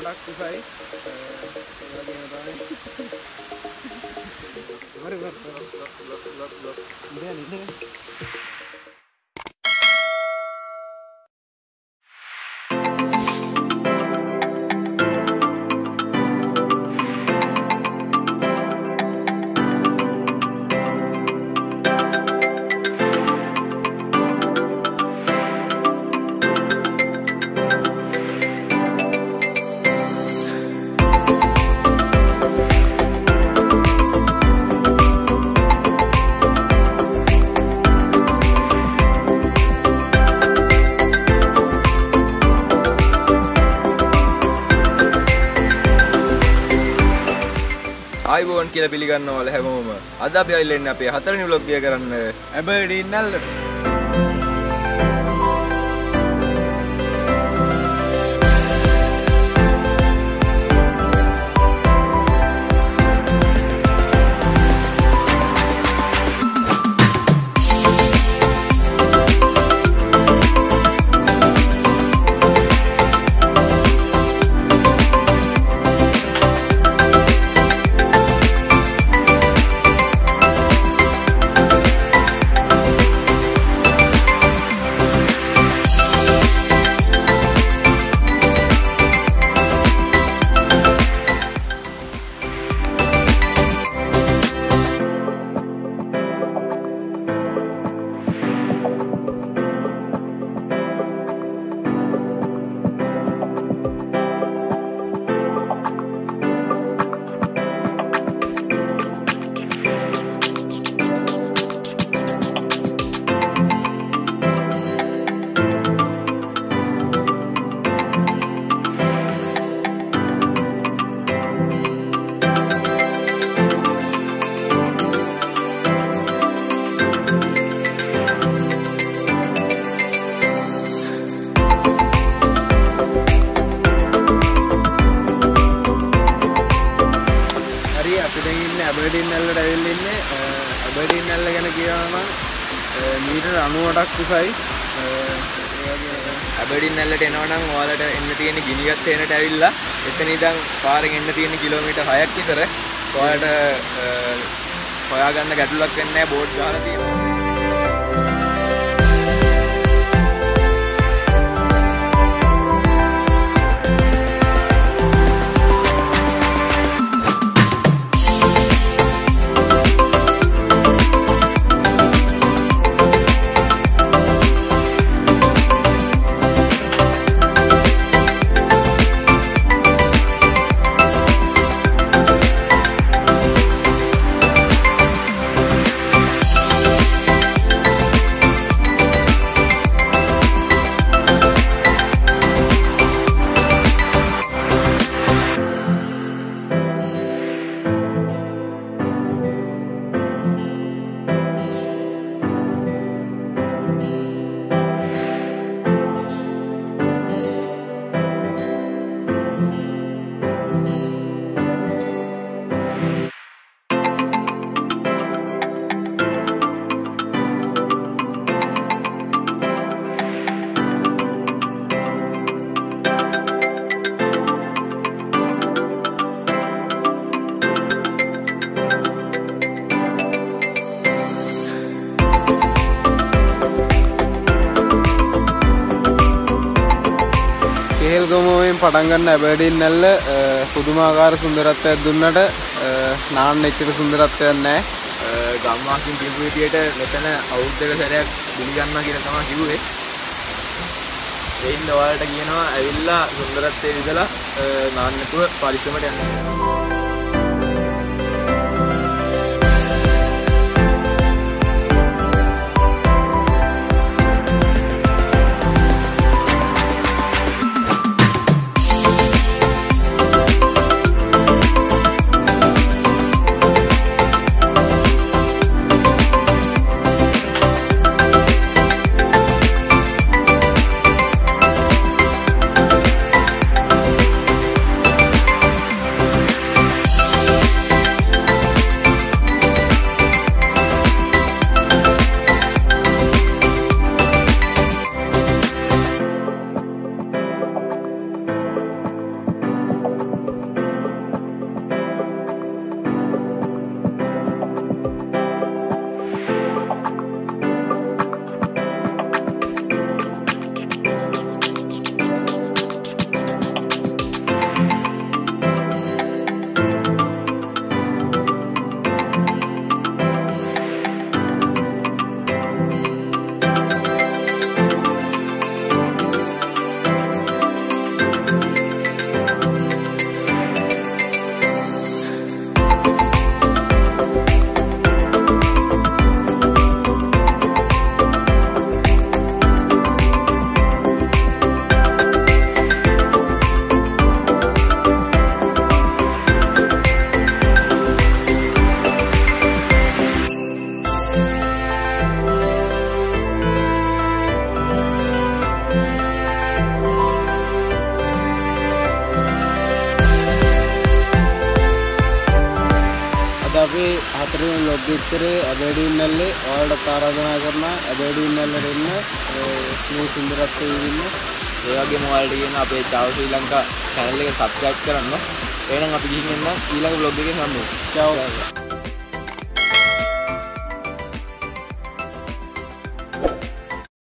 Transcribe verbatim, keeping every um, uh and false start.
ගොඩක් කුසයි. ඒ වගේම තමයි. හරි හරි. Lock lock lock. ඉන්නේ ඉන්නේ. ආයිබෝන් කියලා පිළිගන්නවල හැමෝම. අද අපි ආවිල්ලා ඉන්නේ අපේ හතරවෙනි vlog එක කරන්න Aberdeen නැල්ලට. Aberdeen නැල්ලට ඇවිල්ලා ඉන්නේ. Aberdeen නැල්ල ගැන කියනවා නම් මීටර අනූඅටක් කුසයි. ඒ වගේ Aberdeen නැල්ලට එනවා නම් ඔයාලට එන්න තියෙන්නේ ගිනිගත්තේනට ඇවිල්ලා එතන ඉඳන් පාරෙන් එන්න තියෙන්නේ කිලෝමීටර් හයක් විතර. ඔයාලට හොයාගන්න ගැටලුවක් වෙන්නේ නැහැ, බෝඩ් ගහලා තියෙනවා. Kehelgamu Oyen පටන් ගන්න Aberdeen නැල්ල පුදුමාකාර සුන්දරත්වයක් දුන්නට නාන්න එච්චර සුන්දරත්වයක් නැහැ. ගම්වාසීන් කියපු විදියට මෙතන අවුරුද්දක සැරයක් බිලි ගන්නවා කියලා තමයි කිව්වේ. ඒ හින්දා ඔයාලට කියනවා ඇවිල්ලා සුන්දරත්වයේ ඉඳලා නාන්න නැතුව පරිස්සමට යන්න. අපි හතරවෙනි vlog එකේ Aberdeen නැල්ලේ ඔයාලට ආරාධනා කරනවා Aberdeen නැල්ලට එන්න මේ සුන්දරත්වයේ ඉන්න. ඒ වගේම ඔයාලට කියන අපේ ciao Sri Lanka channel එක subscribe කරන්න. එහෙනම් අපි ගිහින් එන්න ඊළඟ vlog එකෙන් හම්බෙමු. ciao.